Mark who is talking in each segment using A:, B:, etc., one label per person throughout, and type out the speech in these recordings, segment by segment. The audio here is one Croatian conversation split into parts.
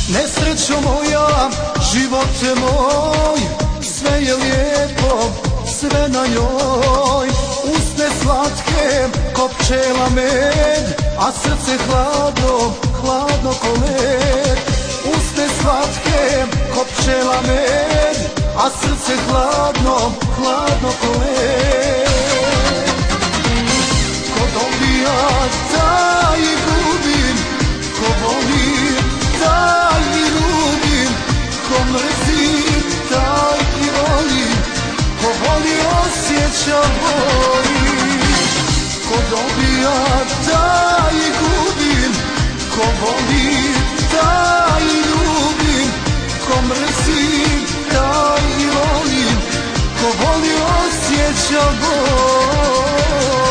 A: Nesrećo moja, živote moj, sve je lijepo, sve na njoj. Usne slatke ko pčela med, a srce hladno, hladno ko led. Usne slatke ko pčela med, a srce hladno, hladno ko led. Ko dobija taj i gubim, ko voli taj i ljubim, ko mrzi taj i volim, ko voli osjeća boli. Ko dobija taj i gubim, ko voli taj i ljubim, ko mrzi taj i volim, ko voli osjeća boli.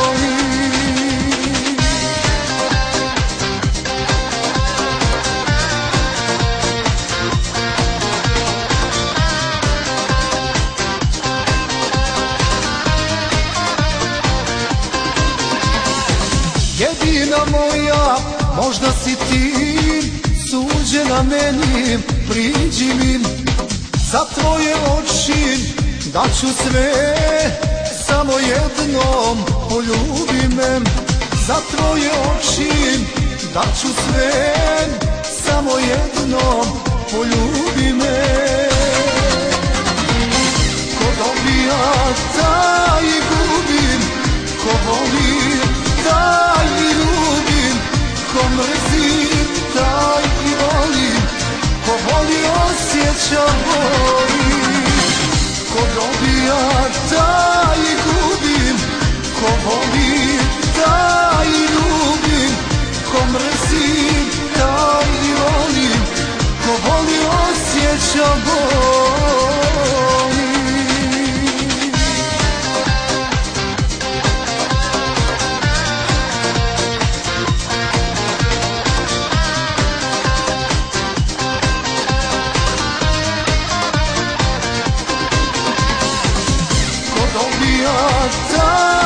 A: Jedina moja, možda si ti suđena meni, priđi mi. Za tvoje oči daću sve, samo jednom poljubi me. Za tvoje oči daću sve, samo jednom poljubi me. Ko dobija taj i gubim, ko voli taj i ljubim, ko mrzi taj i volim, ko voli osjeća boli. Ko dobija taj i gubim, ko voli taj i ljubim, ko mrzi taj i volim, ko voli osjeća boli. Dobija taj